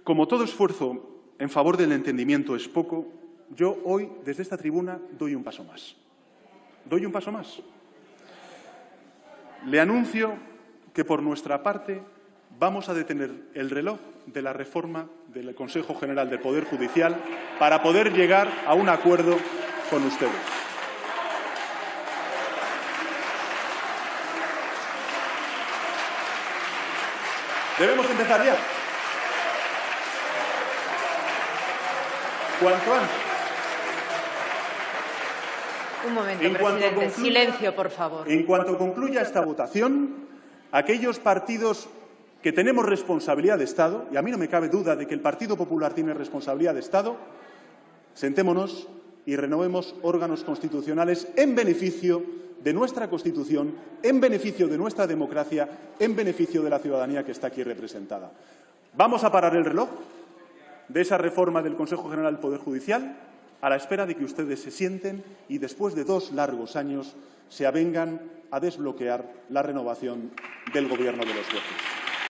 Como todo esfuerzo en favor del entendimiento es poco, yo hoy, desde esta tribuna, doy un paso más. Doy un paso más. Le anuncio que, por nuestra parte, vamos a detener el reloj de la reforma del Consejo General del Poder Judicial para poder llegar a un acuerdo con ustedes. Debemos empezar ya. Cuanto antes. Un momento, presidente. Silencio, por favor. En cuanto concluya esta votación, aquellos partidos que tenemos responsabilidad de Estado, y a mí no me cabe duda de que el Partido Popular tiene responsabilidad de Estado, sentémonos y renovemos órganos constitucionales en beneficio de nuestra Constitución, en beneficio de nuestra democracia, en beneficio de la ciudadanía que está aquí representada. Vamos a parar el reloj de esa reforma del Consejo General del Poder Judicial a la espera de que ustedes se sienten y, después de 2 largos años, se avengan a desbloquear la renovación del Gobierno de los jueces.